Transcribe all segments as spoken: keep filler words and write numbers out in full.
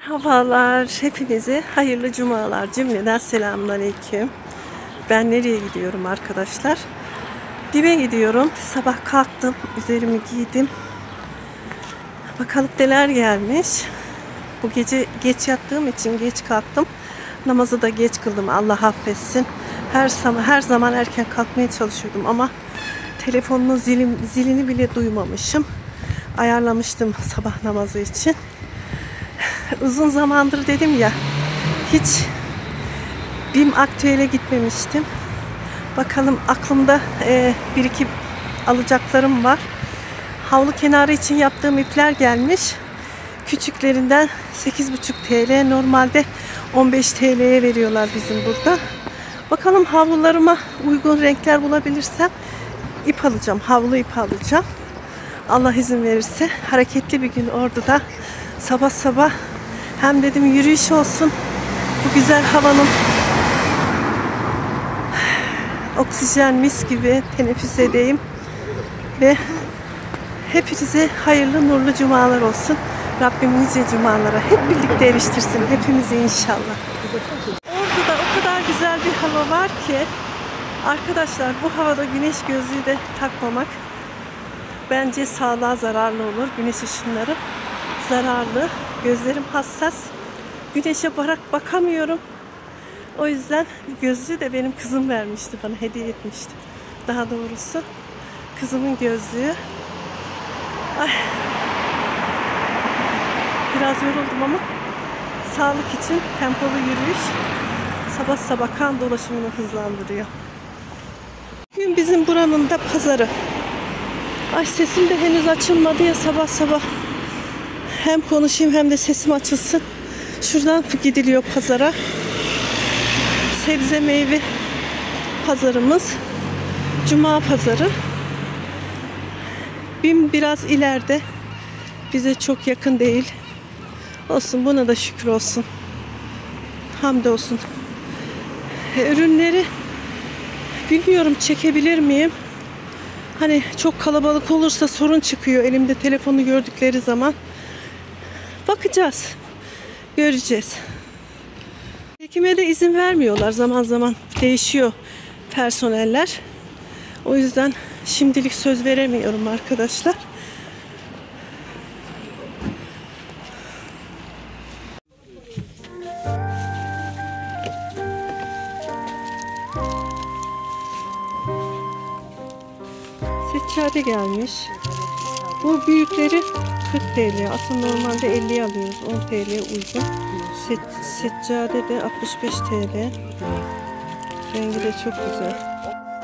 Merhabalar, hepinize hayırlı cumalar, cümleden selamünaleyküm. Ben nereye gidiyorum arkadaşlar? Dibe gidiyorum. Sabah kalktım, üzerimi giydim. Bakalım neler gelmiş. Bu gece geç yattığım için geç kalktım. Namazı da geç kıldım, Allah affetsin. Her zaman her zaman erken kalkmaya çalışıyordum ama telefonun zilim, zilini bile duymamışım. Ayarlamıştım sabah namazı için. Uzun zamandır dedim ya, hiç BİM Aktüel'e gitmemiştim. Bakalım aklımda e, bir iki alacaklarım var. Havlu kenarı için yaptığım ipler gelmiş. Küçüklerinden sekiz buçuk TL, normalde on beş TL'ye veriyorlar bizim burada. Bakalım havlularıma uygun renkler bulabilirsem ip alacağım, havlu ip alacağım. Allah izin verirse hareketli bir gün Ordu'da sabah sabah hem dedim yürüyüş olsun, bu güzel havanın oksijen mis gibi teneffüs edeyim ve hepinize hayırlı nurlu cumalar olsun. Rabbim nice cumalara hep birlikte eriştirsin hepimizi inşallah. Ordu'da o kadar güzel bir hava var ki arkadaşlar, bu havada güneş gözlüğü de takmamak bence sağlığa zararlı olur. Güneş ışınları zararlı. Gözlerim hassas. Güneşe barak bakamıyorum. O yüzden gözlüğü de benim kızım vermişti bana, hediye etmişti. Daha doğrusu kızımın gözlüğü. Ay. Biraz yoruldum ama sağlık için tempolu yürüyüş sabah sabah kan dolaşımını hızlandırıyor. Bugün bizim buranın da pazarı. Ay, sesim de henüz açılmadı ya, sabah sabah hem konuşayım hem de sesim açılsın. Şuradan gidiliyor pazara. Sebze meyve pazarımız. Cuma pazarı. BİM biraz ileride. Bize çok yakın değil. Olsun, buna da şükür olsun. Hamdolsun. E, ürünleri bilmiyorum çekebilir miyim? Hani çok kalabalık olursa sorun çıkıyor elimde telefonu gördükleri zaman. Bakacağız. Göreceğiz. Çekime de izin vermiyorlar. Zaman zaman değişiyor personeller. O yüzden şimdilik söz veremiyorum arkadaşlar. Seccade gelmiş. Bu büyükleri kırk TL. Aslında normalde elliye alıyoruz. on TL'ye uygun. Se seccade de altmış beş TL. Rengi de çok güzel.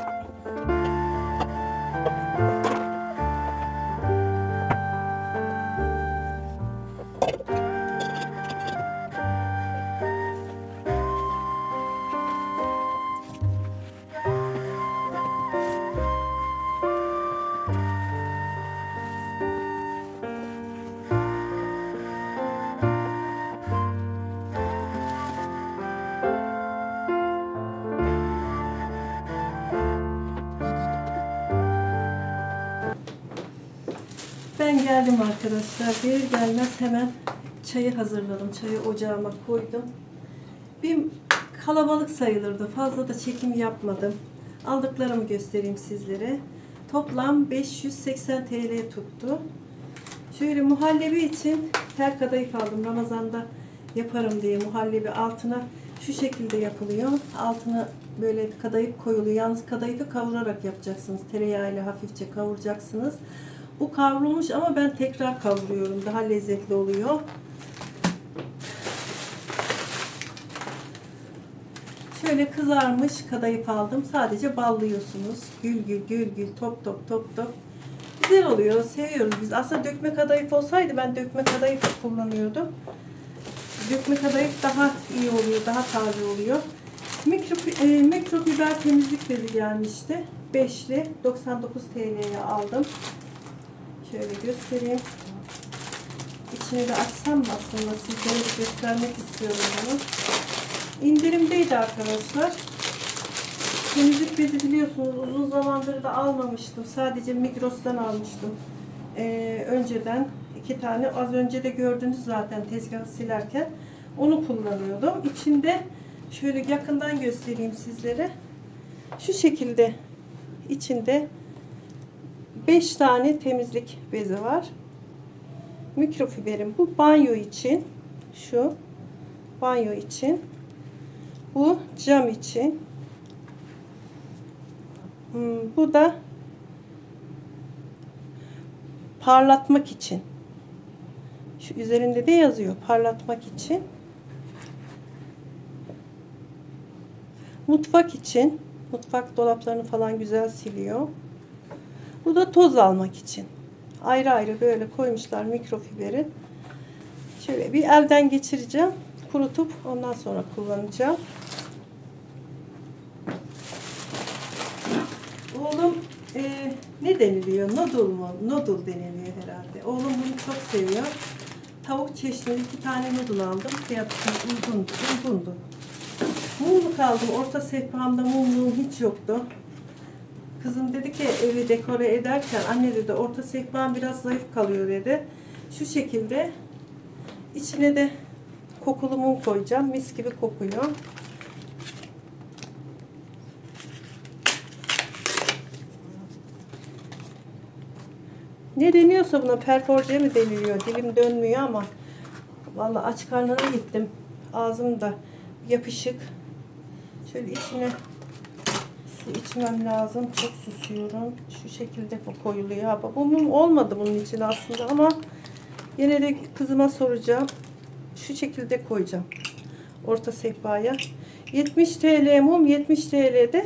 Ben geldim arkadaşlar. Gelir gelmez hemen çayı hazırladım. Çayı ocağıma koydum. Bir kalabalık sayılırdı. Fazla da çekim yapmadım. Aldıklarımı göstereyim sizlere. Toplam beş yüz seksen TL tuttu. Şöyle muhallebi için tel kadayıf aldım. Ramazan'da yaparım diye muhallebi altına şu şekilde yapılıyor. Altına böyle kadayıf koyuluyor. Yalnız kadayıfı kavurarak yapacaksınız. Tereyağıyla hafifçe kavuracaksınız. Bu kavrulmuş ama ben tekrar kavuruyorum. Daha lezzetli oluyor. Şöyle kızarmış kadayıf aldım. Sadece ballıyorsunuz. Gül gül gül gül top top top top. Güzel oluyor. Seviyoruz biz. Aslında dökme kadayıf olsaydı ben dökme kadayıf kullanıyordum. Dökme kadayıf daha iyi oluyor. Daha taze oluyor. Mikro, e, mikrofiber temizlik bezi gelmişti. beşli doksan dokuz TL'ye aldım. Şöyle göstereyim. İçini de açsam mı aslında, sizlere göstermek istiyorum bunu. İndirimdeydi arkadaşlar. Temizlik bezi biliyorsunuz uzun zamandır da almamıştım. Sadece Migros'tan almıştım. Ee, önceden iki tane. Az önce de gördünüz zaten tezgahı silerken. Onu kullanıyordum. İçinde şöyle yakından göstereyim sizlere. Şu şekilde içinde beş tane temizlik bezi var. Mikrofiberim. Bu banyo için. Şu banyo için. Bu cam için. Bu da parlatmak için. Şu üzerinde de yazıyor. Parlatmak için. Mutfak için. Mutfak dolaplarını falan güzel siliyor. Bu da toz almak için. Ayrı ayrı böyle koymuşlar mikrofiberi. Şöyle bir elden geçireceğim. Kurutup ondan sonra kullanacağım. Oğlum e, ne deniliyor? Noodle mu? Noodle deniliyor herhalde. Oğlum bunu çok seviyor. Tavuk çeşnili iki tane noodle aldım. Fiyatı uygundu. uygundu. Mumluk aldım. Orta sehpamda mumluğum hiç yoktu. Kızım dedi ki evi dekore ederken anne dedi orta sehpam biraz zayıf kalıyor dedi. Şu şekilde içine de kokulu mum koyacağım. Mis gibi kokuyor. Ne deniyorsa buna, perforje mi deniliyor? Dilim dönmüyor ama vallahi aç karnına gittim. Ağzım da yapışık. Şöyle içine su içmem lazım. Çok susuyorum. Şu şekilde koyuluyor. Bu mum olmadı bunun için aslında ama yine de kızıma soracağım. Şu şekilde koyacağım. Orta sehpaya. yetmiş TL mum, yetmiş TL'de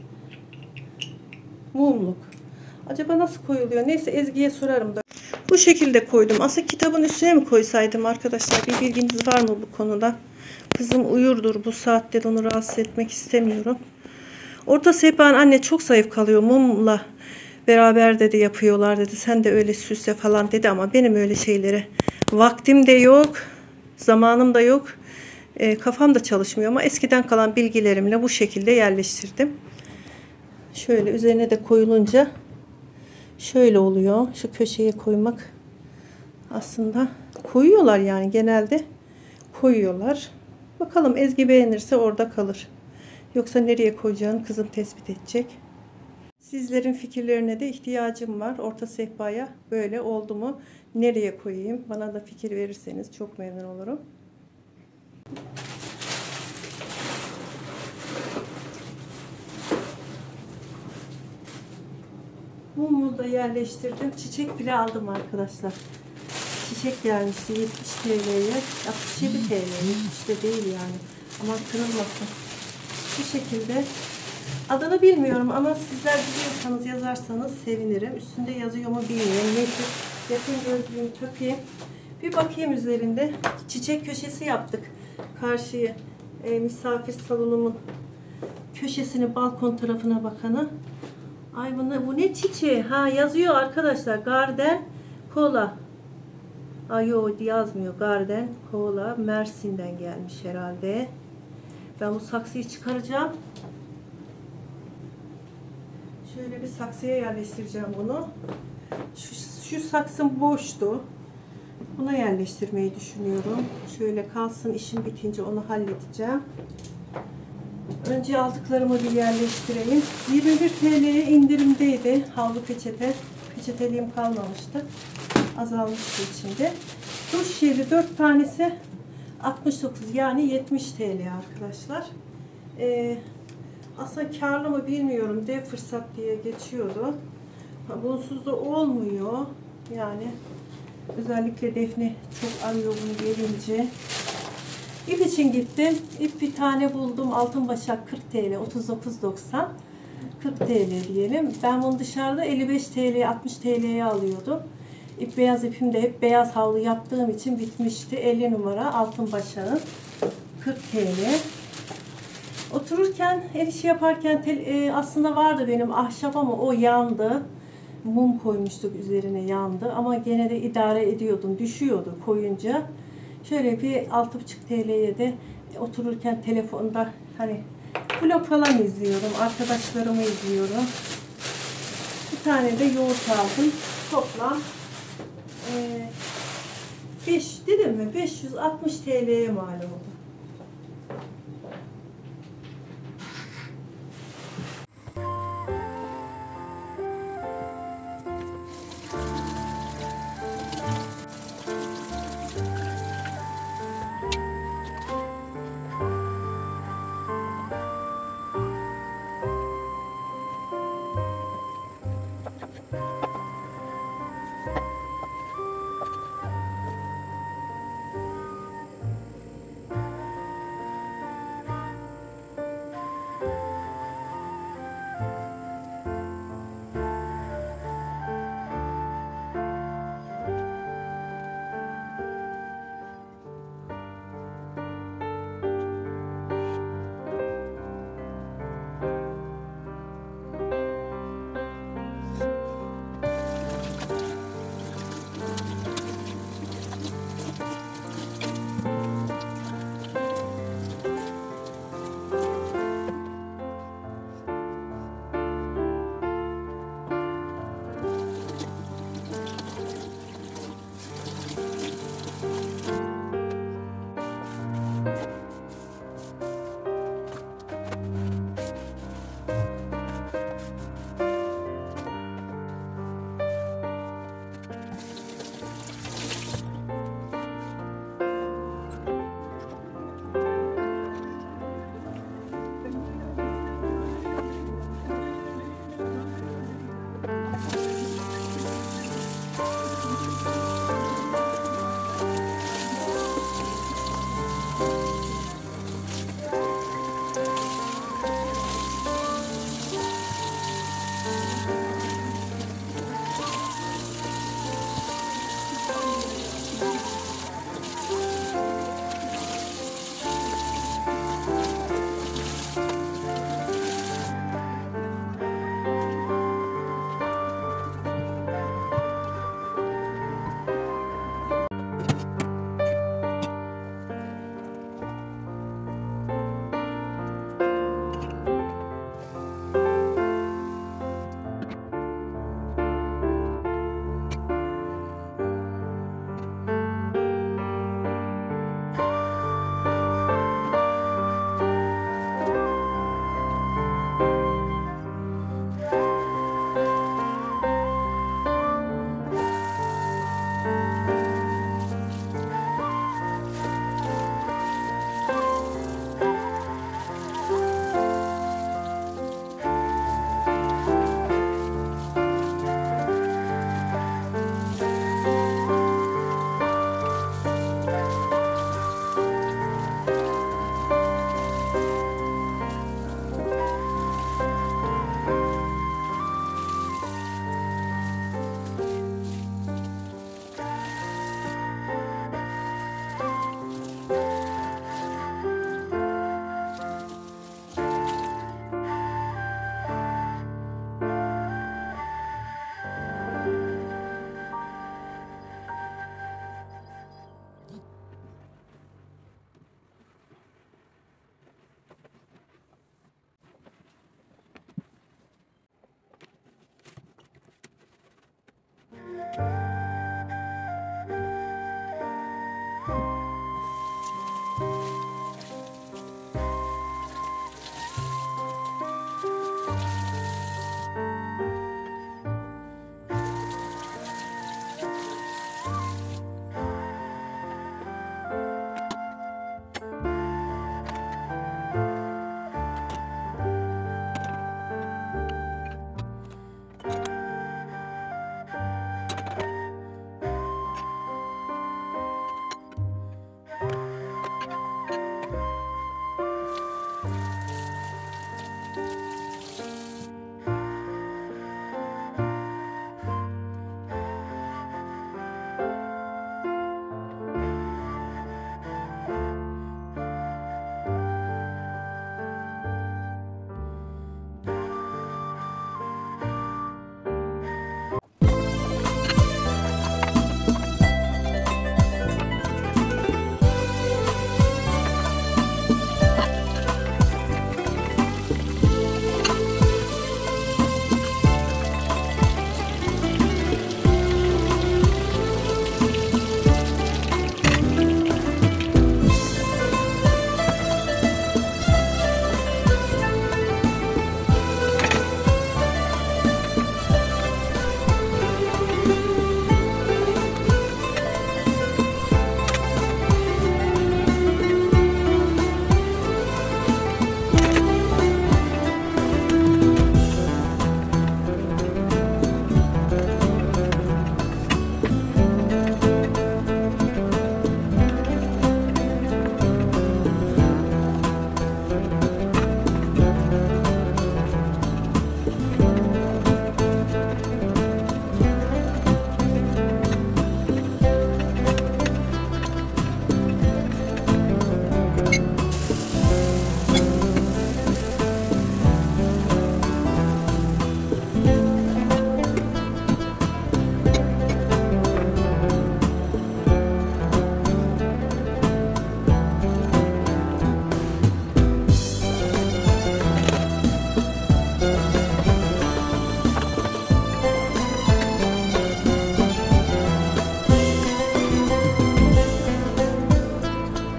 mumluk. Acaba nasıl koyuluyor? Neyse Ezgi'ye sorarım da. Bu şekilde koydum. Aslında kitabın üstüne mi koysaydım arkadaşlar? Bir bilginiz var mı bu konuda? Kızım uyurdur bu saatte, onu rahatsız etmek istemiyorum. Orta sehpan anne çok zayıf kalıyor. Mumla beraber dedi yapıyorlar dedi. Sen de öyle süsle falan dedi ama benim öyle şeylere vaktim de yok. Zamanım da yok. E, kafam da çalışmıyor ama eskiden kalan bilgilerimle bu şekilde yerleştirdim. Şöyle üzerine de koyulunca şöyle oluyor. Şu köşeye koymak aslında koyuyorlar yani genelde koyuyorlar. Bakalım Ezgi beğenirse orada kalır. Yoksa nereye koyacağını kızım tespit edecek. Sizlerin fikirlerine de ihtiyacım var. Orta sehpaya böyle oldu mu? Nereye koyayım? Bana da fikir verirseniz çok memnun olurum. Mumu da yerleştirdim. Çiçek bile aldım arkadaşlar. Çiçek gelmişti yetmiş TL'ye. altmış yedi TL. yetmiş de değil yani. Ama kırılmasın. Bu şekilde. Adını bilmiyorum ama sizler biliyorsanız yazarsanız sevinirim. Üstünde yazıyor mu bilmiyorum. Neyse yakın gözlüğümü takayım. Bir bakayım üzerinde. Çiçek köşesi yaptık. Karşıya e, misafir salonumun köşesini, balkon tarafına bakana. Ay bunu, bu ne çiçeği? Ha yazıyor arkadaşlar. Garden Kola. Ay yok yazmıyor. Garden Kola. Mersin'den gelmiş herhalde. Ben bu saksıyı çıkaracağım. Şöyle bir saksıya yerleştireceğim bunu. Şu, şu saksım boştu. Buna yerleştirmeyi düşünüyorum. Şöyle kalsın, işim bitince onu halledeceğim. Önce aldıklarımı bir yerleştireyim. yirmi bir TL'ye indirimdeydi havlu peçete. Peçeteliğim kalmamıştı. Azalmıştı içinde. Duş jeli dört tanesi altmış dokuz yani yetmiş TL arkadaşlar. Ee, aslında karlı mı bilmiyorum. Dev fırsat diye geçiyordu. Bunsuz da olmuyor. Yani özellikle Defne çok arıyor bunu gelince. İp için gittim. İp bir tane buldum. Altın başak kırk TL, otuz dokuz doksan. kırk TL diyelim. Ben bunu dışarıda elli beş TL, altmış TL'ye alıyordum. İp beyaz ipim de hep beyaz havlu yaptığım için bitmişti. elli numara altın başağın kırk TL. Otururken, el işi yaparken tel, e, aslında vardı benim ahşap ama o yandı. Mum koymuştuk üzerine, yandı. Ama gene de idare ediyordum. Düşüyordu koyunca. Şöyle bir altı buçuk TL'ye de otururken telefonda hani vlog falan izliyorum. Arkadaşlarımı izliyorum. Bir tane de yoğurt aldım. Toplam e, beş dedim mi? beş yüz altmış T L'ye mal oldu.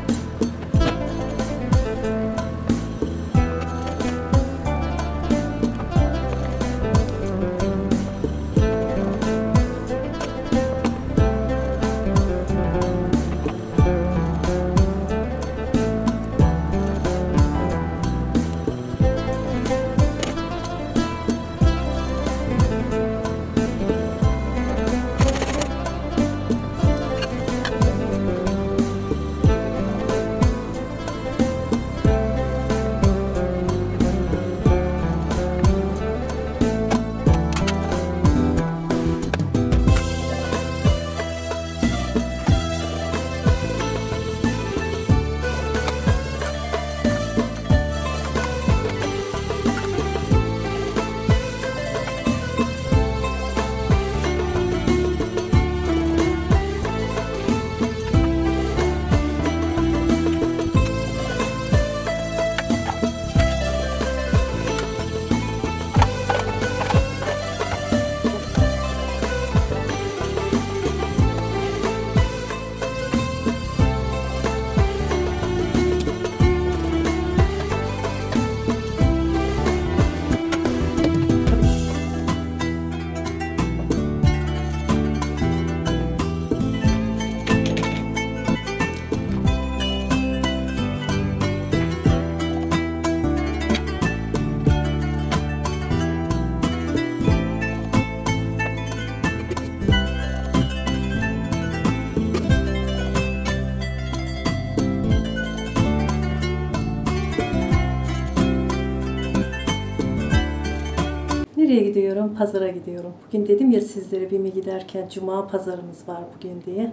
Nereye gidiyorum? Pazara gidiyorum. Bugün dedim ya sizlere BİM'e giderken cuma pazarımız var bugün diye.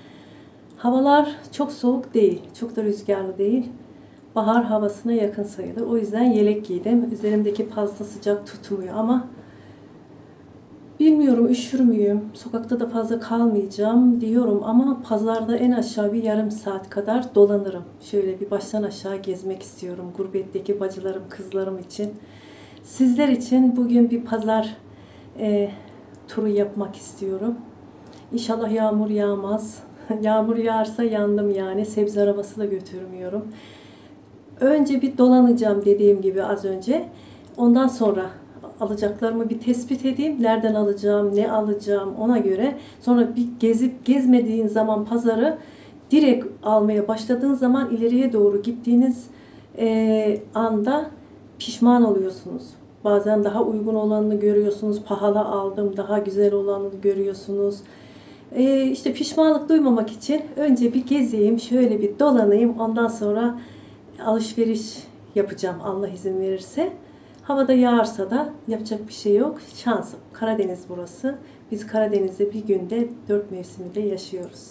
Havalar çok soğuk değil. Çok da rüzgarlı değil. Bahar havasına yakın sayılır. O yüzden yelek giydim. Üzerimdeki fazla sıcak tutmuyor ama bilmiyorum üşür müyüm? Sokakta da fazla kalmayacağım diyorum ama pazarda en aşağı bir yarım saat kadar dolanırım. Şöyle bir baştan aşağı gezmek istiyorum. Gurbetteki bacılarım, kızlarım için. Sizler için bugün bir pazar e, turu yapmak istiyorum. İnşallah yağmur yağmaz. Yağmur yağarsa yandım yani. Sebze arabası da götürmüyorum. Önce bir dolanacağım dediğim gibi az önce. Ondan sonra alacaklarımı bir tespit edeyim. Nereden alacağım, ne alacağım ona göre. Sonra bir gezip gezmediğin zaman pazarı direkt almaya başladığın zaman ileriye doğru gittiğiniz e, anda pişman oluyorsunuz. Bazen daha uygun olanını görüyorsunuz. Pahalı aldım, daha güzel olanını görüyorsunuz. Ee, işte pişmanlık duymamak için önce bir gezeyim, şöyle bir dolanayım. Ondan sonra alışveriş yapacağım Allah izin verirse. Havada yağarsa da yapacak bir şey yok. Şansım. Karadeniz burası. Biz Karadeniz'de bir günde dört mevsimde yaşıyoruz.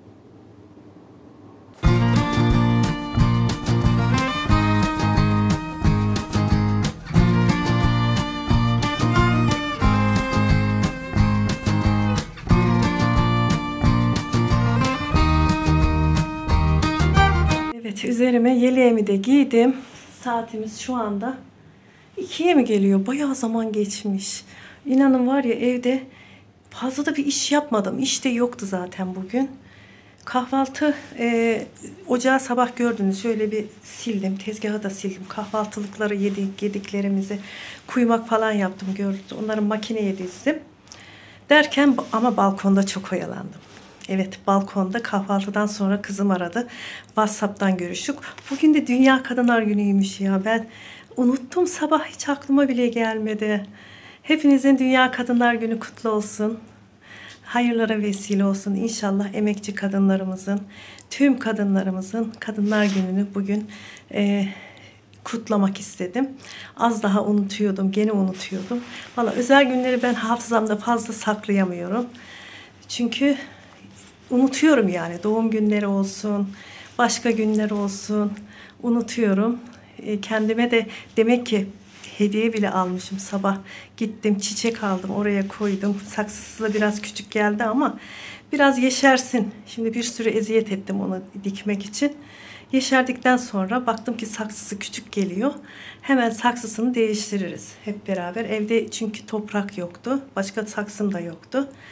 Evet, üzerime yeleğimi de giydim. Saatimiz şu anda ikiye mi geliyor? Bayağı zaman geçmiş. İnanın var ya evde fazla da bir iş yapmadım. İş de yoktu zaten bugün. Kahvaltı e, ocağı sabah gördünüz. Şöyle bir sildim. Tezgahı da sildim. Kahvaltılıkları yedik, yediklerimizi kuymak falan yaptım gördünüz. Onları makineye dizdim. Derken ama balkonda çok oyalandım. Evet, balkonda kahvaltıdan sonra kızım aradı. WhatsApp'tan görüştük. Bugün de Dünya Kadınlar Günü'ymüş ya. Ben unuttum, sabah hiç aklıma bile gelmedi. Hepinizin Dünya Kadınlar Günü kutlu olsun. Hayırlara vesile olsun. İnşallah emekçi kadınlarımızın, tüm kadınlarımızın Kadınlar Günü'nü bugün e, kutlamak istedim. Az daha unutuyordum, gene unutuyordum. Valla özel günleri ben hafızamda fazla saklayamıyorum. Çünkü unutuyorum yani. Doğum günleri olsun, başka günler olsun. Unutuyorum. E, kendime de demek ki hediye bile almışım. Sabah gittim çiçek aldım, oraya koydum. Saksısı da biraz küçük geldi ama biraz yeşersin. Şimdi bir sürü eziyet ettim onu dikmek için. Yeşerdikten sonra baktım ki saksısı küçük geliyor. Hemen saksısını değiştiririz hep beraber. Evde çünkü toprak yoktu. Başka saksım da yoktu.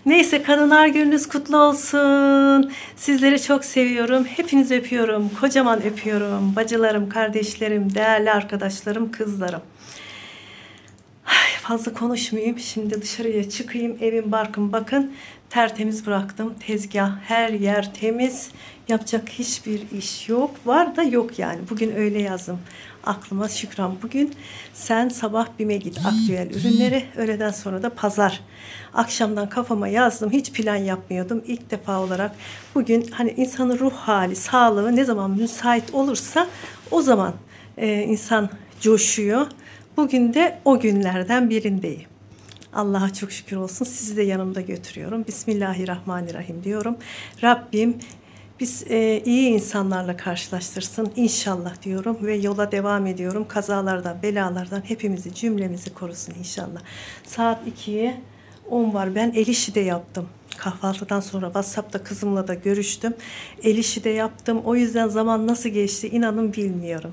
Neyse, Kadınlar Gününüz kutlu olsun. Sizleri çok seviyorum. Hepinizi öpüyorum. Kocaman öpüyorum. Bacılarım, kardeşlerim, değerli arkadaşlarım, kızlarım. Ay, fazla konuşmayayım. Şimdi dışarıya çıkayım. Evim barkım bakın. Tertemiz bıraktım. Tezgah, her yer temiz. Yapacak hiçbir iş yok. Var da yok yani. Bugün öyle yazdım. Aklıma Şükran, bugün sen sabah BİM'e git, aktüel ürünleri, öğleden sonra da pazar. Akşamdan kafama yazdım, hiç plan yapmıyordum. İlk defa olarak bugün hani insanın ruh hali, sağlığı ne zaman müsait olursa o zaman e, insan coşuyor. Bugün de o günlerden birindeyim. Allah'a çok şükür olsun. Sizi de yanımda götürüyorum. Bismillahirrahmanirrahim diyorum. Rabbim biz e, iyi insanlarla karşılaştırsın inşallah diyorum ve yola devam ediyorum. Kazalardan, belalardan hepimizi, cümlemizi korusun inşallah. Saat ikiye on var. Ben el işi de yaptım. Kahvaltıdan sonra WhatsApp'ta kızımla da görüştüm. El işi de yaptım. O yüzden zaman nasıl geçti inanın bilmiyorum.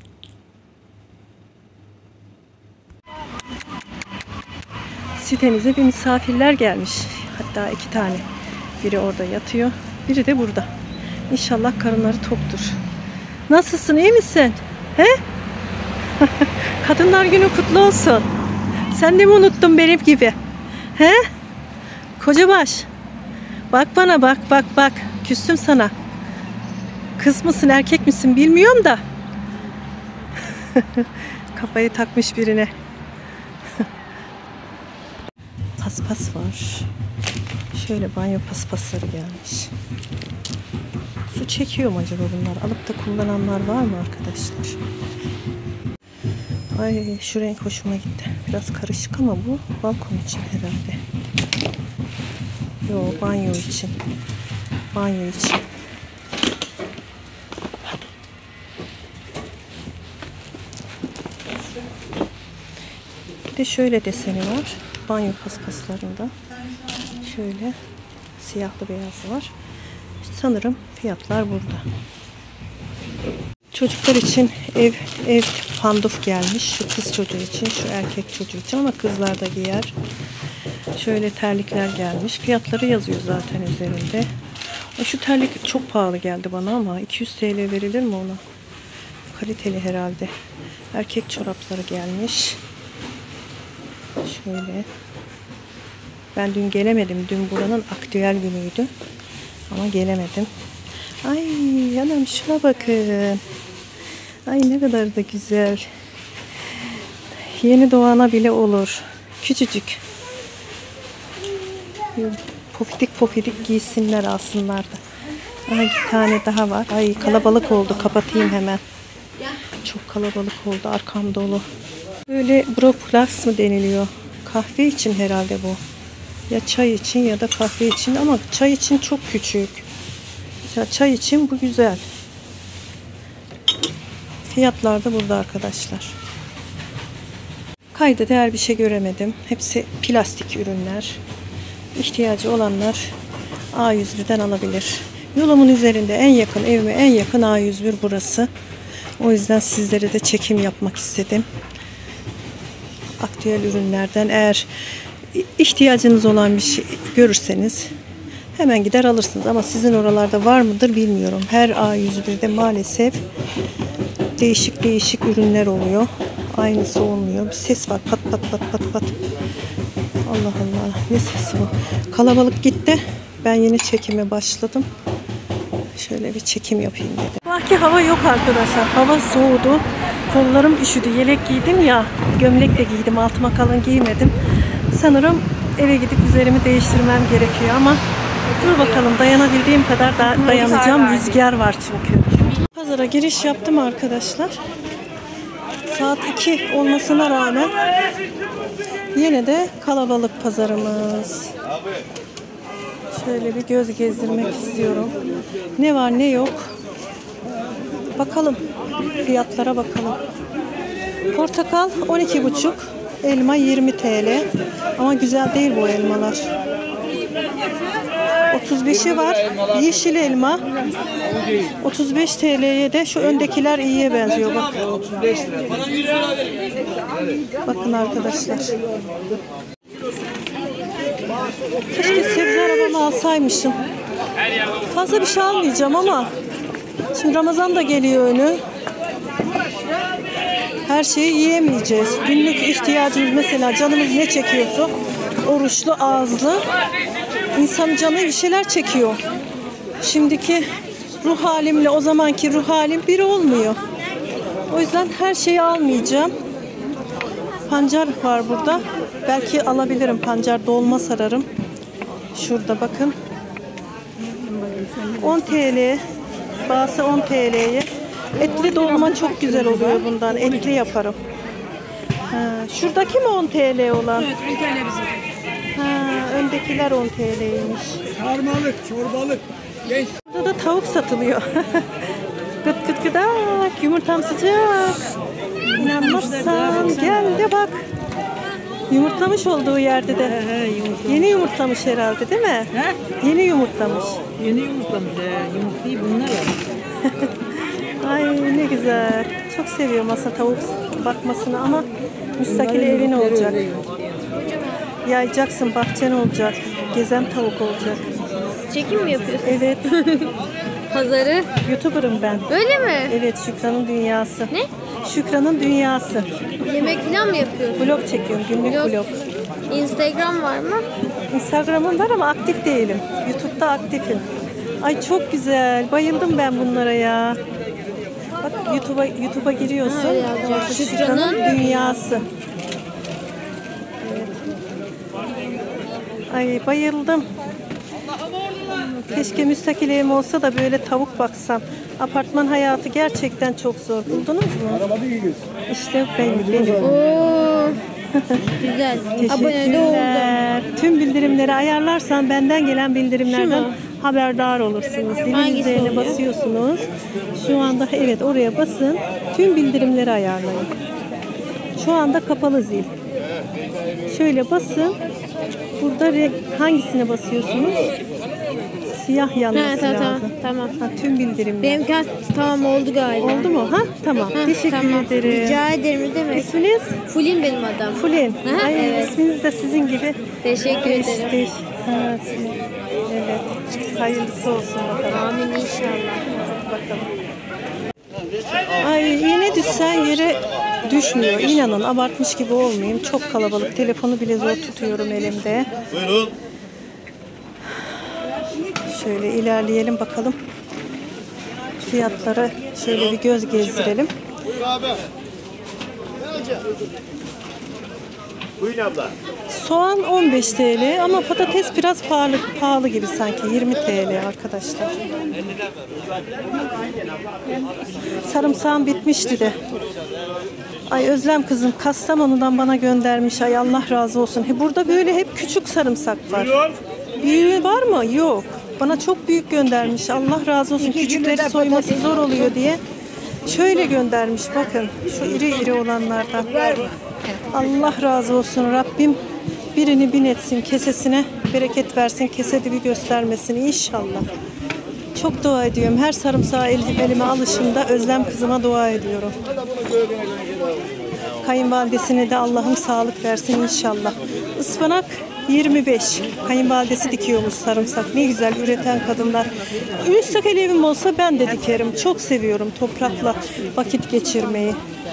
Sitemize bir misafirler gelmiş. Hatta iki tane. Biri orada yatıyor. Biri de burada. İnşallah karınları toktur. Nasılsın? İyi misin? He? Kadınlar Günü kutlu olsun. Sen de mi unuttun benim gibi? He? Kocabaş. Bak bana, bak bak bak. Küstüm sana. Kız mısın, erkek misin bilmiyorum da. Kafayı takmış birine. Paspas var. Şöyle banyo paspasları gelmiş. Su çekiyor mu acaba bunlar? Alıp da kullananlar var mı arkadaşlar? Ay, şu renk hoşuma gitti. Biraz karışık ama bu balkon için herhalde. Yo, banyo için. Banyo için. Bir de şöyle deseni var. Banyo paspaslarında. Şöyle siyahlı beyazı var. Sanırım fiyatlar burada. Çocuklar için ev ev panduf gelmiş. Şu kız çocuğu için, şu erkek çocuğu için ama kızlar da giyer. Şöyle terlikler gelmiş. Fiyatları yazıyor zaten üzerinde. Şu terlik çok pahalı geldi bana ama iki yüz T L verilir mi ona? Kaliteli herhalde. Erkek çorapları gelmiş. Şöyle. Ben dün gelemedim. Dün buranın aktüel günüydü. Ama gelemedim. Ay anam, şuna bakın. Ay ne kadar da güzel. Yeni doğana bile olur. Küçücük. Pofidik pofidik giysinler, alsınlar da. Aha, bir tane daha var. Ay kalabalık oldu. Kapatayım hemen. Çok kalabalık oldu. Arkam dolu. Böyle Broplus mı deniliyor? Kahve için herhalde bu. Ya çay için ya da kahve için ama çay için çok küçük. Mesela çay için bu güzel. Fiyatlar da burada arkadaşlar. Kayda değer bir şey göremedim. Hepsi plastik ürünler. İhtiyacı olanlar A yüz bir'den alabilir. Yolumun üzerinde en yakın, evime en yakın A yüz bir burası. O yüzden sizlere de çekim yapmak istedim. Aktüel ürünlerden eğer ihtiyacınız olan bir şey görürseniz hemen gider alırsınız. Ama sizin oralarda var mıdır bilmiyorum. Her A yüz bir'de maalesef değişik değişik ürünler oluyor. Aynısı olmuyor. Bir ses var. Pat pat pat pat pat. Allah Allah. Ne sesi bu? Kalabalık gitti. Ben yeni çekime başladım. Şöyle bir çekim yapayım dedim. Belki hava yok arkadaşlar. Hava soğudu. Kollarım üşüdü. Yelek giydim ya. Gömlek de giydim. Altıma kalın giymedim. Sanırım eve gidip üzerimi değiştirmem gerekiyor ama dur bakalım, dayanabildiğim kadar da dayanacağım. Rüzgar var çünkü. Pazara giriş yaptım arkadaşlar. Saat iki olmasına rağmen yine de kalabalık pazarımız. Şöyle bir göz gezdirmek istiyorum. Ne var ne yok. Bakalım. Fiyatlara bakalım. Portakal on iki buçuk. Elma yirmi T L. Ama güzel değil bu elmalar. otuz beşi var. Yeşil elma. otuz beş T L'ye de şu öndekiler iyiye benziyor. Bak. Bakın arkadaşlar. Keşke sebze arabamı alsaymışım. Fazla bir şey almayacağım ama şimdi Ramazan da geliyor önü. Her şeyi yiyemeyeceğiz. Günlük ihtiyacımız, mesela canımız ne çekiyorsa, oruçlu, ağızlı, İnsanın canı bir şeyler çekiyor. Şimdiki ruh halimle o zamanki ruh halim bir olmuyor. O yüzden her şeyi almayacağım. Pancar var burada. Belki alabilirim. Pancar dolma sararım. Şurada bakın. on TL. Bazı on T L'ye. Etli dolma çok güzel oluyor bundan. Etli yaparım. Ha, şuradaki mi on T L olan? Evet, on T L bizim. Ha, öndekiler on T L'ymiş. Sarmalık, çorbalık. Genç. Burada da tavuk satılıyor. Gıt gıt gıdak. Yumurtam sıcak. İnanmazsan gel de bak. Yumurtlamış olduğu yerde de. He he yumurtlamış. Yeni yumurtlamış herhalde değil mi? He? Yeni yumurtlamış. Yeni yumurtlamış. He, yumurtayı bunlar var. Ay ne güzel. Çok seviyorum aslında tavuk bakmasını ama müstakil evin olacak. Yayacaksın, bahçen olacak. Gezen tavuk olacak. Çekim mi yapıyorsun? Evet. Pazarı. YouTuber'ım ben. Öyle mi? Evet, Şükran'ın dünyası. Ne? Şükran'ın dünyası. Yemek falan mı yapıyorsun? Vlog çekiyorum, günlük Yok. vlog. Instagram var mı? Instagram'ım var ama aktif değilim. YouTube'da aktifim. Ay çok güzel. Bayıldım ben bunlara ya. Bak YouTube'a YouTube'a giriyorsun. Ha, yazacak. Şükran'ın Şükran'ın dünyası. Evet. Ay bayıldım. Keşke müstakil evim olsa da böyle tavuk baksam. Apartman hayatı gerçekten çok zor. Buldunuz mu? İşte ben, benim. Oo. Güzel. Abone de oldum. Teşekkürler. Tüm bildirimleri ayarlarsan benden gelen bildirimlerden Şu mu? haberdar olursunuz. Dilin Hangisi üzerine oluyor? basıyorsunuz. Şu anda evet oraya basın. Tüm bildirimleri ayarlayın. Şu anda kapalı zil. Şöyle basın. Burada re- hangisine basıyorsunuz? Siyah yanması Ha, tamam, lazım. tamam. Ha, tüm bildirimler. Benimki tamam oldu galiba. Oldu mu? Ha tamam. Ha, Teşekkür tamam. ederim. Rica ederim ne demek. İsminiz? Fulin benim adım. Fulin. Aha, Ay, evet. isminiz de sizin gibi. Teşekkür Değiş, ederim. değiş. Ha, siz- evet. Hayırlısı olsun bakalım. Amin inşallah. Bakalım. Ay yine düşsen yere düşmüyor. İnanın abartmış gibi olmayayım. Çok kalabalık. Telefonu bile zor tutuyorum elimde. Buyurun. Şöyle ilerleyelim bakalım. Fiyatlara şöyle bir göz gezdirelim. Buyur abi. Buyurun abla. Soğan on beş T L ama patates biraz pahalı pahalı gibi sanki yirmi T L arkadaşlar. Sarımsağım bitmişti de. Ay Özlem kızım Kastamonu'dan bana göndermiş. Ay Allah razı olsun. He, burada böyle hep küçük sarımsak var. Büyüğü var mı? Yok. Bana çok büyük göndermiş. Allah razı olsun. Küçükleri soyması zor oluyor diye. Şöyle göndermiş bakın. Şu iri iri olanlardan. Allah razı olsun. Rabbim birini bin etsin. Kesesine bereket versin. Kesedibi göstermesin inşallah. Çok dua ediyorum. Her sarımsağı el- elime alışımda Özlem kızıma dua ediyorum. Kayınvalidesine de Allah'ım sağlık versin inşallah. Ispanak yirmi beş. Kayınvalidesi dikiyormuş sarımsak. Ne güzel üreten kadınlar. Müstakil evim olsa ben de dikerim. Çok seviyorum toprakla vakit geçirmeyi.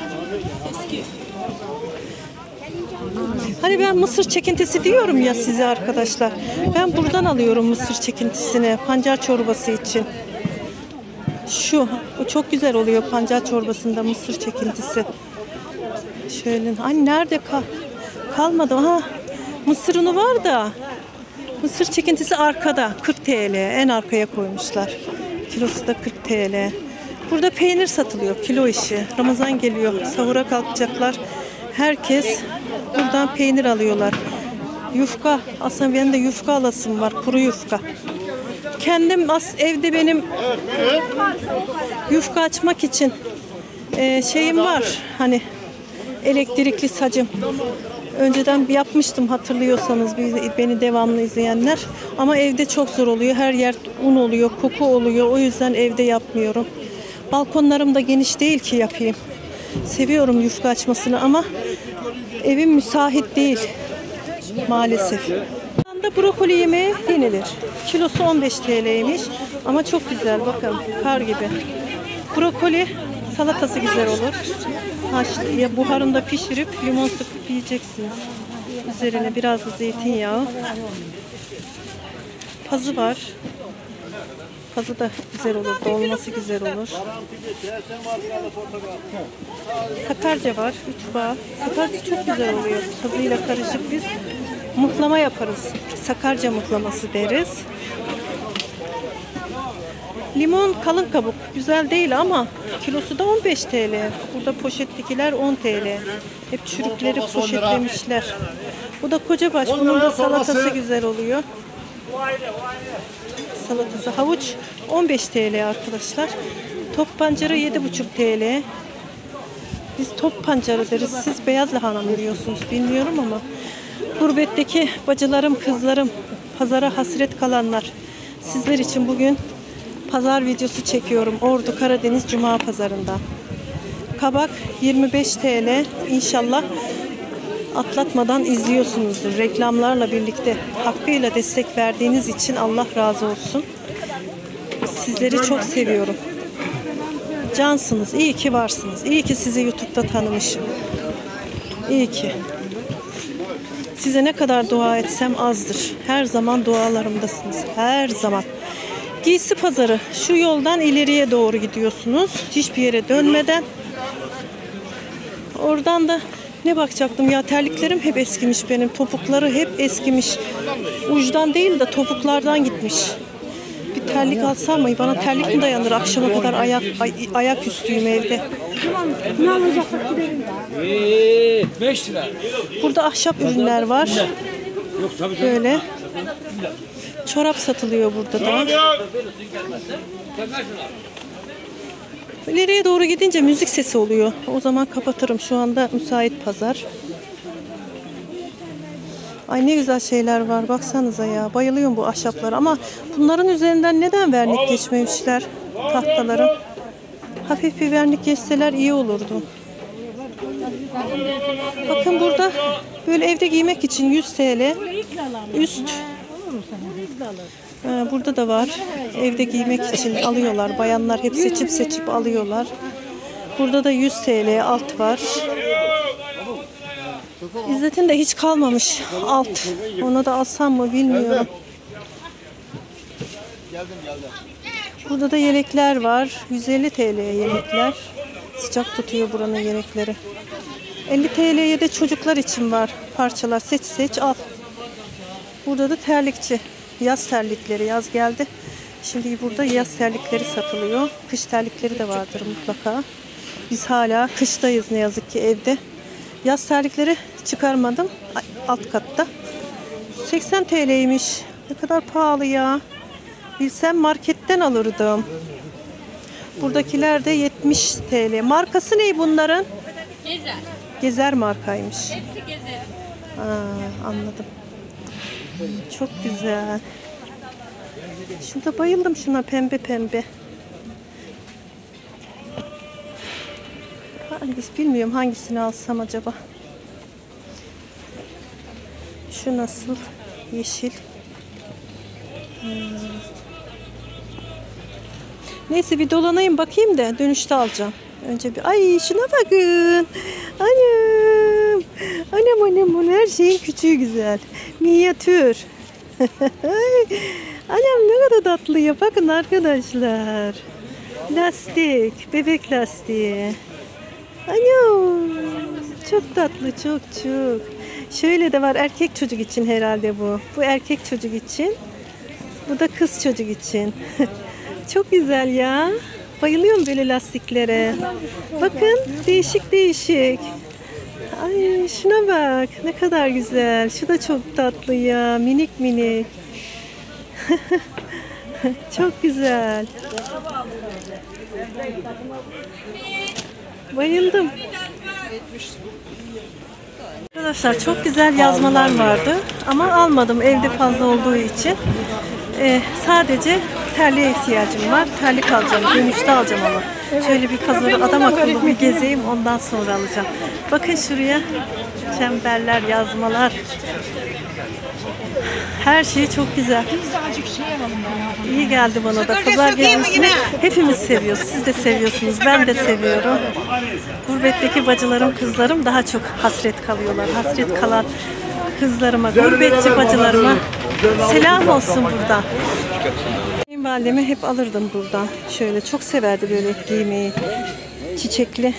Hani ben mısır çekintisi diyorum ya size arkadaşlar. Ben buradan alıyorum mısır çekintisini pancar çorbası için. Şu, o çok güzel oluyor pancar çorbasında mısır çekintisi. Şöyle, hani nerede kal kalmadı ha? Mısır unu var da mısır çekintisi arkada kırk T L en arkaya koymuşlar. Kilosu da kırk T L. Burada peynir satılıyor kilo işi. Ramazan geliyor sahura kalkacaklar. Herkes buradan peynir alıyorlar. Yufka aslında benim de yufka alasım var kuru yufka. Kendim as evde benim yufka açmak için e, şeyim var hani elektrikli sacım. Önceden yapmıştım hatırlıyorsanız beni devamlı izleyenler. Ama evde çok zor oluyor. Her yer un oluyor, koku oluyor. O yüzden evde yapmıyorum. Balkonlarım da geniş değil ki yapayım. Seviyorum yufka açmasını ama evim müsait değil maalesef. Şu anda Burada brokoli yemeği yenilir. Kilosu on beş T L'ymiş ama çok güzel, bakın kar gibi. Brokoli salatası güzel olur. Haş, ya buharında pişirip limon sıkıp yiyeceksiniz. Üzerine biraz da zeytinyağı. Pazı var. Pazı da güzel olur, dolması güzel olur. Sakarca var, üç bağ. Sakarca çok güzel oluyor. Pazıyla karışık biz muhlama yaparız. Sakarca muhlaması deriz. Limon kalın kabuk. Güzel değil ama kilosu da on beş T L. Burada poşettekiler on T L. Hep çürükleri poşetlemişler. Bu da kocabaş. Bunun da salatası güzel oluyor. Salatası. Havuç on beş T L arkadaşlar. Top pancarı yedi buçuk T L. Biz top pancarı deriz. Siz beyaz lahana mı diyorsunuz bilmiyorum ama. Gurbetteki bacılarım, kızlarım, pazara hasret kalanlar. Sizler için bugün pazar videosu çekiyorum. Ordu Karadeniz Cuma pazarında. Kabak yirmi beş T L. İnşallah atlatmadan izliyorsunuzdur. Reklamlarla birlikte hakkıyla destek verdiğiniz için Allah razı olsun. Sizleri çok seviyorum. Cansınız. İyi ki varsınız. İyi ki sizi YouTube'da tanımışım. İyi ki. Size ne kadar dua etsem azdır. Her zaman dualarımdasınız. Her zaman. Giysi pazarı. Şu yoldan ileriye doğru gidiyorsunuz. Hiçbir yere dönmeden. Oradan da ne bakacaktım ya, terliklerim hep eskimiş benim. Topukları hep eskimiş. Uçtan değil de topuklardan gitmiş. Bir terlik alsam mı? Bana terlik mi dayanır? Akşama kadar ayak ay, ayak üstüyüm evde. Ne alacaksak gidelim. beş lira. Burada ahşap ürünler var. Böyle. Çorap satılıyor burada da. İleriye doğru gidince müzik sesi oluyor. O zaman kapatırım. Şu anda müsait pazar. Ay ne güzel şeyler var. Baksanıza ya. Bayılıyorum bu ahşaplara. Ama bunların üzerinden neden vernik geçmemişler tahtaların? Hafif bir vernik geçseler iyi olurdu. Bakın burada böyle evde giymek için yüz T L. Üst. Ha, burada da var. Evde giymek için alıyorlar. Bayanlar hep seçip seçip alıyorlar. Burada da yüz T L alt var. İzzet'in de hiç kalmamış alt. Ona da alsam mı bilmiyorum. Burada da yelekler var. yüz elli T L'ye yelekler. Sıcak tutuyor buranın yelekleri. elli T L'ye de çocuklar için var. Parçalar seç seç al. Burada da terlikçi. Yaz terlikleri. Yaz geldi. Şimdi burada yaz terlikleri satılıyor. Kış terlikleri de vardır mutlaka. Biz hala kıştayız ne yazık ki evde. Yaz terlikleri çıkarmadım. Alt katta. seksen T L'ymiş. Ne kadar pahalı ya. Bilsem marketten alırdım. Buradakiler de yetmiş T L. Markası ne bunların? Gezer. Gezer markaymış. Hepsi gezer. Aa, anladım. Çok güzel. Şurada bayıldım şuna, pembe pembe. Hangisi bilmiyorum, hangisini alsam acaba. Şu nasıl? Yeşil. Hmm. Neyse bir dolanayım bakayım da dönüşte alacağım. Önce bir ay şuna bakın. Anam. Anam anam, bu her şeyin küçüğü güzel. Minyatür. Anam ne kadar tatlı ya. Bakın arkadaşlar. Lastik. Bebek lastiği. Anam. Çok tatlı, çok çok. Şöyle de var, erkek çocuk için herhalde bu. Bu erkek çocuk için. Bu da kız çocuk için. Çok güzel ya. Bayılıyorum böyle lastiklere. Bakın değişik değişik. Ay şuna bak. Ne kadar güzel. Şu da çok tatlı ya. Minik minik. Çok güzel. Bayıldım. Arkadaşlar çok güzel yazmalar vardı ama almadım evde fazla olduğu için. Ee, sadece terliğe ihtiyacım var. Terlik alacağım. Dönüşte alacağım ama. Şöyle bir pazarı adam akıllı bir gezeyim, ondan sonra alacağım. Bakın şuraya çemberler, yazmalar. Her şey çok güzel. İyi geldi bana da. Pazar gelmesini hepimiz seviyoruz. Siz de seviyorsunuz. Ben de seviyorum. Gurbetteki bacılarım, kızlarım daha çok hasret kalıyorlar. Hasret kalan kızlarıma, gurbetçi bacılarıma selam olsun buradan. Kayınvalidemi hep alırdım buradan. Şöyle çok severdi böyle giymeyi. Çiçekli.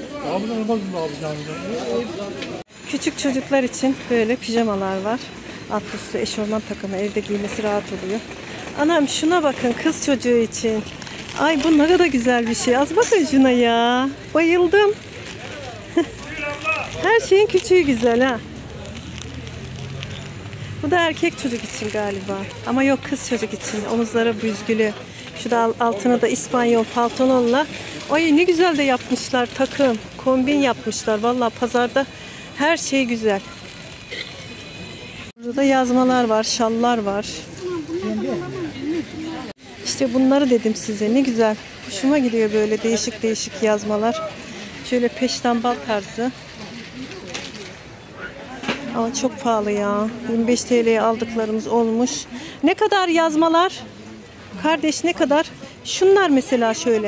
Küçük çocuklar için böyle pijamalar var. Alt üstü eşofman takımı, evde giymesi rahat oluyor. Anam şuna bakın, kız çocuğu için. Ay bu ne kadar güzel bir şey. Az bakın şuna ya. Bayıldım. Her şeyin küçüğü güzel ha. Bu da erkek çocuk için galiba. Ama yok, kız çocuk için. Omuzları büzgülü. Şurada altına da İspanyol pantolonla. Ay ne güzel de yapmışlar takım. Kombin yapmışlar. Vallahi pazarda her şey güzel. Burada da yazmalar var, şallar var. İşte bunları dedim size. Ne güzel. Hoşuma gidiyor böyle değişik değişik yazmalar. Şöyle peştembal tarzı. Ama çok pahalı ya. yirmi beş T L'ye aldıklarımız olmuş. Ne kadar yazmalar? Kardeş ne kadar? Şunlar mesela şöyle.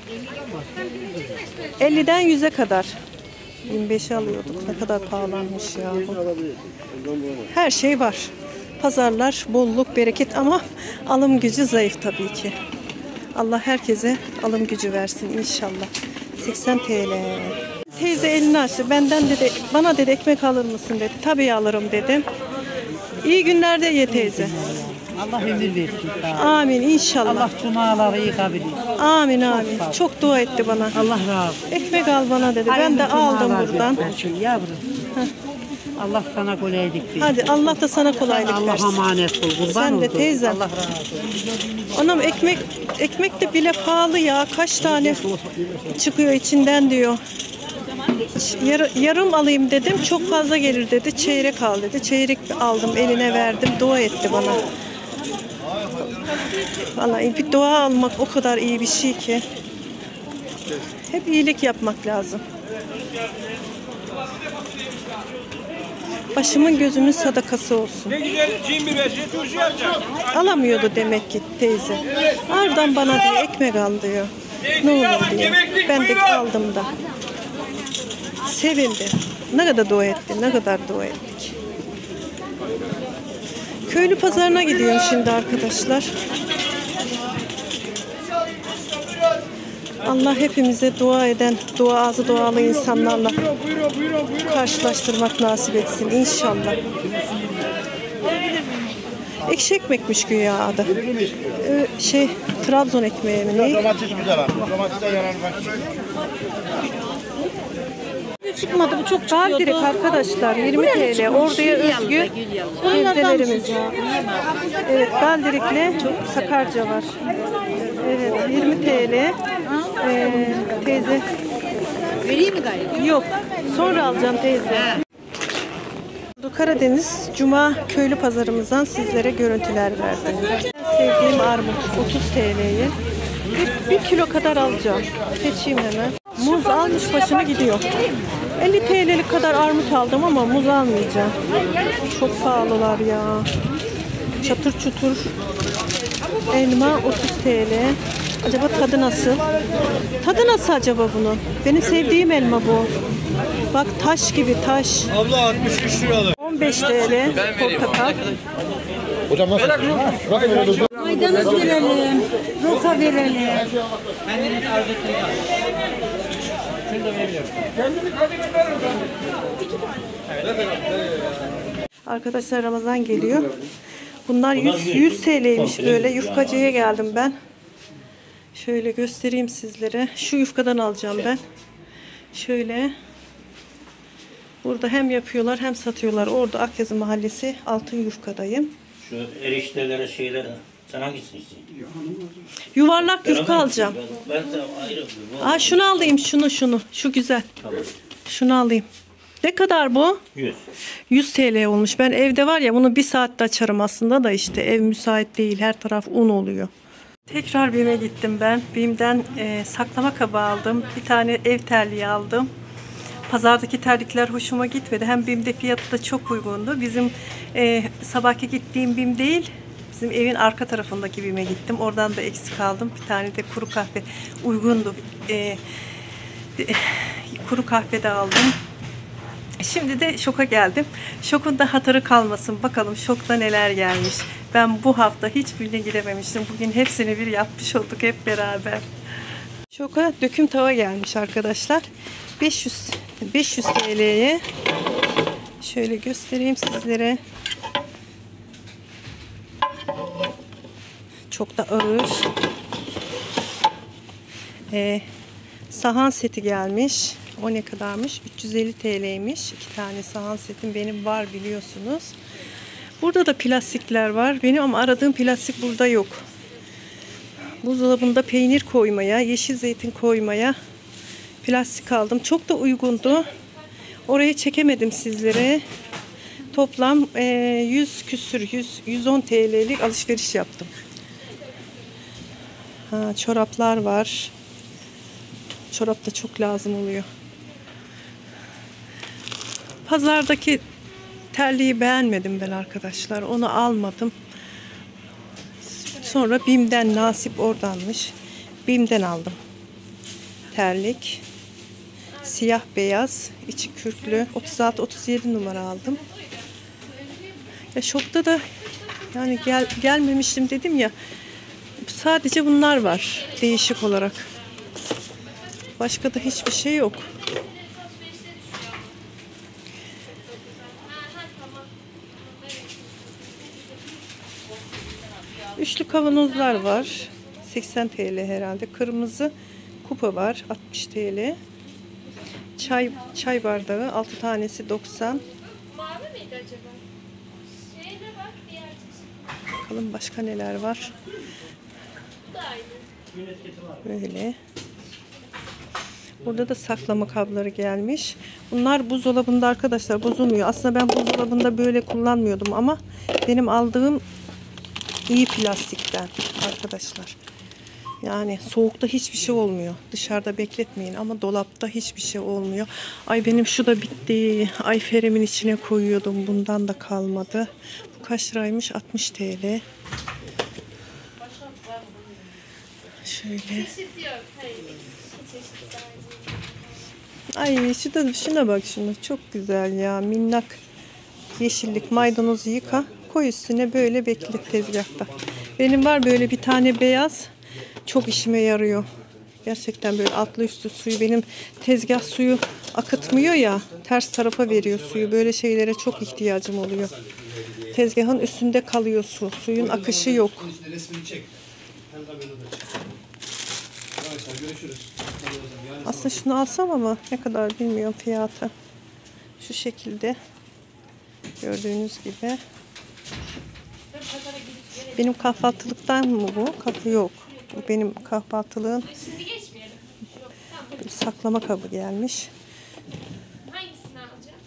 elliden yüze kadar. yirmi beşe alıyorduk. Ne kadar pahalanmış ya bu. Her şey var. Pazarlar bolluk, bereket ama alım gücü zayıf tabii ki. Allah herkese alım gücü versin inşallah. seksen T L. Teyze elini açtı. Benden dedi, bana dedi ekmek alır mısın dedi. Tabii alırım dedim. İyi günlerde ye teyze. Allah ömür versin. Amin inşallah. Allah cumaları iyi kabul etsin. Amin amin. Çok dua etti bana. Allah razı olsun. Ekmek al bana dedi. Ben de aldım buradan. Yavrum. Allah sana kolaylık versin. Hadi Allah da sana kolaylık Allah versin. emanet ol. Kurban Sen de oldum. teyzem. Allah razı olsun. Anam ekmek ekmek de bile pahalı ya. Kaç tane çıkıyor içinden diyor. Yar, yarım alayım dedim. Çok fazla gelir dedi. Çeyrek al dedi. Çeyrek aldım, eline verdim. Dua etti bana. Vallahi bir dua almak o kadar iyi bir şey ki. Hep iyilik yapmak lazım. Başımın gözümün sadakası olsun. Ne güzel cin bir beşi turşu yapacağım. Alamıyordu demek ki teyze. Ardından bana diyor ekmek al diyor. Ne olur diyor. Ben de aldım da. Sevindim. Ne kadar dua etti, ne kadar dua ettik. Köylü pazarına gidiyorum şimdi arkadaşlar. Allah hepimize dua eden, duazı dualı insanlarla karşılaştırmak nasip etsin inşallah. Ekşi ekmekmiş güya adı. Ee, şey, Trabzon ekmeği mi ne? Domates güzel abi. Domatesden yanan bak. Çıkmadı bu çok çıkıyordu. Direkt arkadaşlar yirmi T L. Orduya özgü sebzelerimiz. Evet, Baldirik'le Sakarca var. Evet, yirmi T L. Ee, teyze. Vereyim mi gayrı? Yok. Sonra alacağım teyze. Karadeniz Cuma köylü pazarımızdan sizlere görüntüler verdim. Sevdiğim armut otuz T L'ye. Bir, bir kilo kadar alacağım. Seçeyim hemen. Muz almış başını gidiyor. elli T L'lik kadar armut aldım ama muz almayacağım. Çok pahalılar ya. Çatır çutur. Elma otuz T L. Acaba tadı nasıl? Tadı nasıl acaba bunun? Benim sevdiğim elma bu. Bak taş gibi taş. Abla altmış üç liralık. on beş T L portakal. Hocam nasıl? Nasıl veriyoruz? Maydanoz verelim, roka verelim. Arkadaşlar Ramazan geliyor. Bunlar yüz, yüz T L'ymiş böyle. Yufkacıya geldim ben. Şöyle göstereyim sizlere. Şu yufkadan alacağım ben. Şöyle. Burada hem yapıyorlar hem satıyorlar. Orada Akyazı Mahallesi Altın Yufka'dayım. Şu eriştelere şeylere sen hangisini istiyorsun? Yuvarlak yufka alacağım. Ben, ben sana ayrı. Aa, şunu alayım, şunu şunu. Şu güzel. Tamam. Şunu alayım. Ne kadar bu? yüz. yüz T L olmuş. Ben evde var ya bunu bir saatte açarım aslında da işte ev müsait değil. Her taraf un oluyor. Tekrar BİM'e gittim ben. BİM'den e, saklama kabı aldım. Bir tane ev terliği aldım. Pazardaki terlikler hoşuma gitmedi. Hem BİM'de fiyatı da çok uygundu. Bizim e, sabahki gittiğim BİM değil, bizim evin arka tarafındaki BİM'e gittim. Oradan da eksik aldım. Bir tane de kuru kahve uygundu. E, de, kuru kahve de aldım. Şimdi de Şok'a geldim. Şok'un da hatırı kalmasın. Bakalım Şok'ta neler gelmiş. Ben bu hafta hiçbirine gidememiştim. Bugün hepsini bir yapmış olduk hep beraber. Şok'a döküm tava gelmiş arkadaşlar. beş yüz beş yüz T L'ye. Şöyle göstereyim sizlere. Çok da ağır. Ee, sahan seti gelmiş. O ne kadarmış? üç yüz elli T L'ymiş. İki tane sahan setim benim var biliyorsunuz. Burada da plastikler var. Benim ama aradığım plastik burada yok. Buzdolabında peynir koymaya, yeşil zeytin koymaya plastik aldım. Çok da uygundu. Orayı çekemedim sizlere. Toplam e, yüz küsür, yüz, yüz on T L'lik alışveriş yaptım. Ha, çoraplar var. Çorap da çok lazım oluyor. Pazardaki terliği beğenmedim ben arkadaşlar. Onu almadım. Sonra BİM'den nasip oradanmış. BİM'den aldım. Terlik. Siyah beyaz. İçi kürklü. otuz altı otuz yedi numara aldım. Ya Şok'ta da yani gel, gelmemiştim dedim ya. Sadece bunlar var. Değişik olarak. Başka da hiçbir şey yok. Üçlü kavanozlar var. seksen T L herhalde. Kırmızı kupa var. altmış T L. Çay çay bardağı altı tanesi doksan. Mavi miydi acaba? Şeyde bak diğer çeşit. Bakalım başka neler var. Bu da aynı. Böyle. Burada da saklama kabları gelmiş. Bunlar buzdolabında arkadaşlar bozulmuyor. Aslında ben buzdolabında böyle kullanmıyordum ama benim aldığım iyi plastikten arkadaşlar. Yani soğukta hiçbir şey olmuyor. Dışarıda bekletmeyin ama dolapta hiçbir şey olmuyor. Ay benim şu da bitti. Ay feremin içine koyuyordum. Bundan da kalmadı. Bu kaç liraymış? altmış T L. Şöyle. Çeşit yok. Hayır. Çeşit sadece. Ay şu da, şuna bak şuna. Çok güzel ya. Minnak yeşillik maydanozu yıka. Koy üstüne böyle beklet tezgahta. Benim var böyle bir tane beyaz. Çok işime yarıyor. Gerçekten böyle altlı üstü suyu. Benim tezgah suyu akıtmıyor ya. Ters tarafa veriyor suyu. Böyle şeylere çok ihtiyacım oluyor. Tezgahın üstünde kalıyor su. Suyun akışı yok. Aslında şunu alsam ama ne kadar bilmiyorum fiyatı. Şu şekilde. Gördüğünüz gibi. Benim kahvaltılıktan mı bu? Kapı yok. Bu benim kahvaltılığın bir saklama kabı gelmiş. Hangisini alacağım?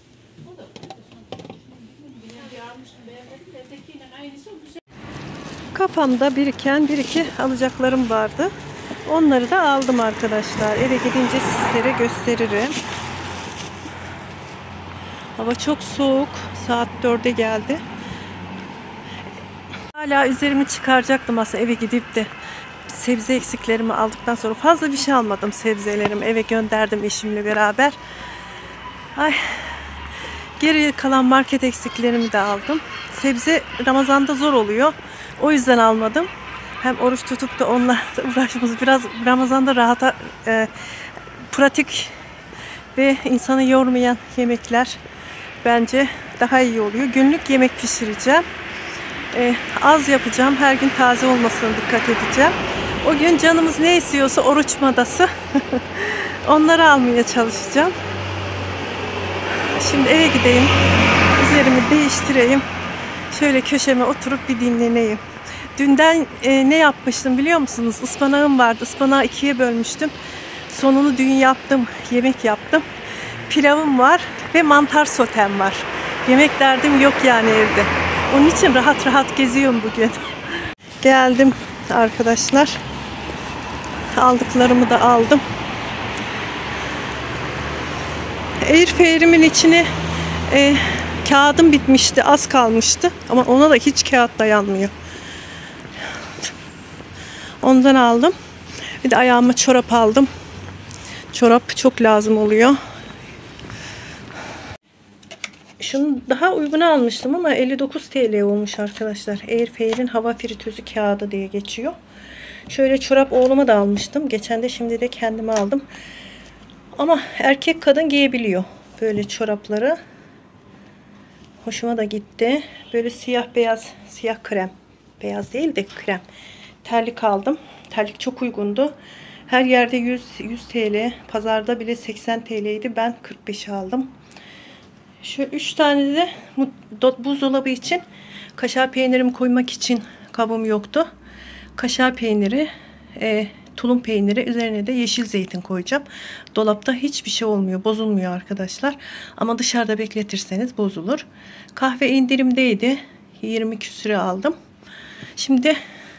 Kafamda biriken bir iki alacaklarım vardı. Onları da aldım arkadaşlar. Eve gidince sizlere gösteririm. Hava çok soğuk. Saat dörde geldi. Hala üzerimi çıkaracaktım aslında eve gidip de sebze eksiklerimi aldıktan sonra fazla bir şey almadım sebzelerimi eve gönderdim eşimle beraber. Ay, geri kalan market eksiklerimi de aldım. Sebze Ramazan'da zor oluyor. O yüzden almadım. Hem oruç tutup da onunla uğraşmamız biraz Ramazan'da rahata e, pratik ve insanı yormayan yemekler bence daha iyi oluyor. Günlük yemek pişireceğim. Ee, az yapacağım. Her gün taze olmasına dikkat edeceğim. O gün canımız ne istiyorsa oruç madası onları almaya çalışacağım. Şimdi eve gideyim. Üzerimi değiştireyim. Şöyle köşeme oturup bir dinleneyim. Dünden e, ne yapmıştım biliyor musunuz? Ispanağım vardı. Ispanağı ikiye bölmüştüm. Sonunu dün yaptım. Yemek yaptım. Pilavım var ve mantar sotem var. Yemek derdim yok yani evde. Onun için rahat rahat geziyorum bugün. Geldim arkadaşlar. Aldıklarımı da aldım. Airfryer'imin içine e, kağıdım bitmişti. Az kalmıştı. Ama ona da hiç kağıt dayanmıyor. Ondan aldım. Bir de ayağıma çorap aldım. Çorap çok lazım oluyor. Şunu daha uygun almıştım ama elli dokuz TL olmuş arkadaşlar. Airfryer'in hava fritözü kağıdı diye geçiyor. Şöyle çorap oğluma da almıştım. Geçen de şimdi de kendime aldım. Ama erkek kadın giyebiliyor böyle çorapları. Hoşuma da gitti. Böyle siyah beyaz, siyah krem. Beyaz değil de krem. Terlik aldım. Terlik çok uygundu. Her yerde yüz, yüz TL. Pazarda bile seksen TL idi. Ben kırk beşe aldım. Şu üç tane de buzdolabı için kaşar peynirimi koymak için kabım yoktu. Kaşar peyniri, e, tulum peyniri, üzerine de yeşil zeytin koyacağım. Dolapta hiçbir şey olmuyor, bozulmuyor arkadaşlar. Ama dışarıda bekletirseniz bozulur. Kahve indirimdeydi. yirmi küsüre aldım. Şimdi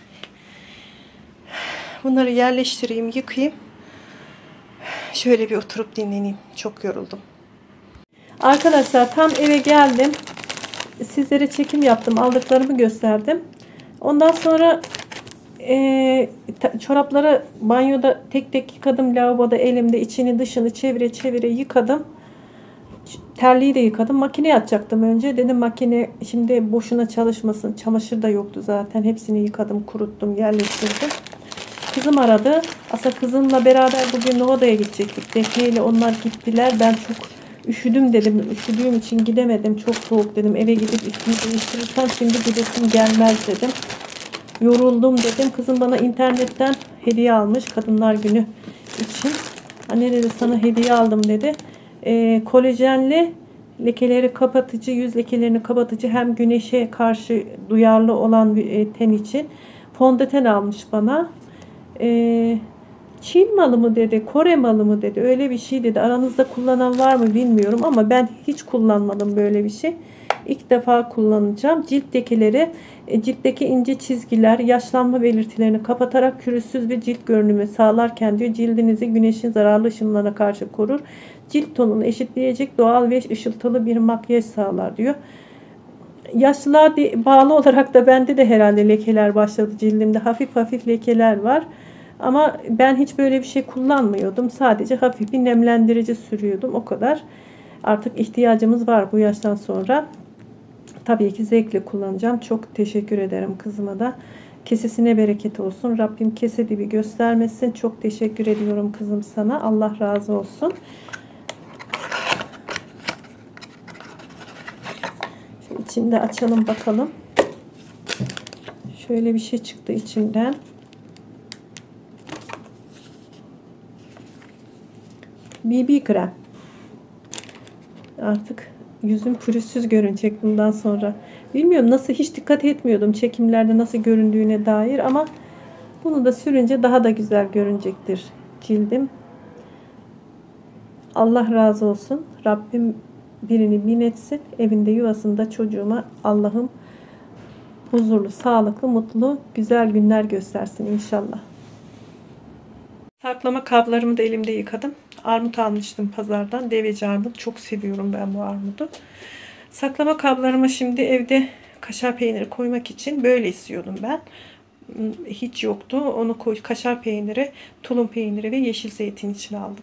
bunları yerleştireyim, yıkayayım. Şöyle bir oturup dinleneyim. Çok yoruldum. Arkadaşlar tam eve geldim. Sizlere çekim yaptım. Aldıklarımı gösterdim. Ondan sonra e, çorapları banyoda tek tek yıkadım. Lavaboda elimde içini dışını çevire çevire yıkadım. Terliği de yıkadım. Makineye atacaktım önce. Dedim makine şimdi boşuna çalışmasın. Çamaşır da yoktu zaten. Hepsini yıkadım, kuruttum, yerleştirdim. Kızım aradı. Aslında kızımla beraber bugün Nova'ya gidecektik. Defne ile onlar gittiler. Ben çok üşüdüm dedim. Üşüdüğüm için gidemedim. Çok soğuk dedim. Eve gidip üstümü değiştirirsem şimdi gidesim gelmez dedim. Yoruldum dedim. Kızım bana internetten hediye almış. Kadınlar Günü için. Anne dedi sana hediye aldım dedi. E, kolajenli lekeleri kapatıcı, yüz lekelerini kapatıcı hem güneşe karşı duyarlı olan bir e, ten için fondöten almış bana. E, Çin malı mı dedi, Kore malı mı dedi, öyle bir şey dedi. Aranızda kullanan var mı bilmiyorum ama ben hiç kullanmadım böyle bir şey. İlk defa kullanacağım. Cilt lekeleri, ciltteki ince çizgiler, yaşlanma belirtilerini kapatarak pürüzsüz bir cilt görünümü sağlarken diyor cildinizi güneşin zararlı ışınlarına karşı korur. Cilt tonunu eşitleyecek doğal ve ışıltılı bir makyaj sağlar diyor. Yaşlılığa bağlı olarak da bende de herhalde lekeler başladı cildimde. Hafif hafif lekeler var. Ama ben hiç böyle bir şey kullanmıyordum. Sadece hafif bir nemlendirici sürüyordum. O kadar. Artık ihtiyacımız var bu yaştan sonra. Tabii ki zevkle kullanacağım. Çok teşekkür ederim kızıma da. Kesesine bereket olsun. Rabbim kese dibi göstermesin. Çok teşekkür ediyorum kızım sana. Allah razı olsun. Şu içinde açalım bakalım. Şöyle bir şey çıktı içinden. B B krem. Artık yüzüm pürüzsüz görünecek bundan sonra. Bilmiyorum nasıl, hiç dikkat etmiyordum çekimlerde nasıl göründüğüne dair ama bunu da sürünce daha da güzel görünecektir cildim. Allah razı olsun. Rabbim birini bin etsin. Evinde, yuvasında çocuğuma Allah'ım huzurlu, sağlıklı, mutlu, güzel günler göstersin inşallah. Saklama kablarımı da elimde yıkadım. Armut almıştım pazardan. Deveci armut. Çok seviyorum ben bu armudu. Saklama kablarıma şimdi evde kaşar peyniri koymak için böyle istiyordum ben. Hiç yoktu. Onu koy, kaşar peyniri, tulum peyniri ve yeşil zeytin için aldım.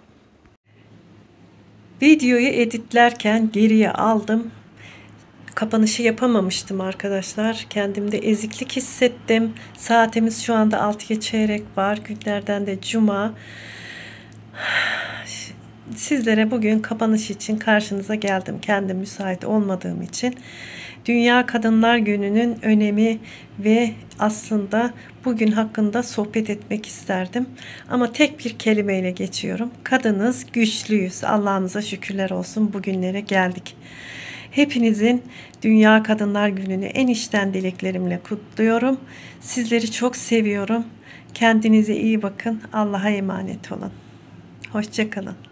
Videoyu editlerken geriye aldım. Kapanışı yapamamıştım arkadaşlar. Kendimde eziklik hissettim. Saatimiz şu anda altıya çeyrek var. Günlerden de cuma. Sizlere bugün kapanış için karşınıza geldim. Kendim müsait olmadığım için. Dünya Kadınlar Günü'nün önemi ve aslında bugün hakkında sohbet etmek isterdim. Ama tek bir kelimeyle geçiyorum. Kadınız, güçlüyüz. Allah'ımıza şükürler olsun bugünlere geldik. Hepinizin Dünya Kadınlar Günü'nü en içten dileklerimle kutluyorum. Sizleri çok seviyorum. Kendinize iyi bakın. Allah'a emanet olun. Hoşça kalın.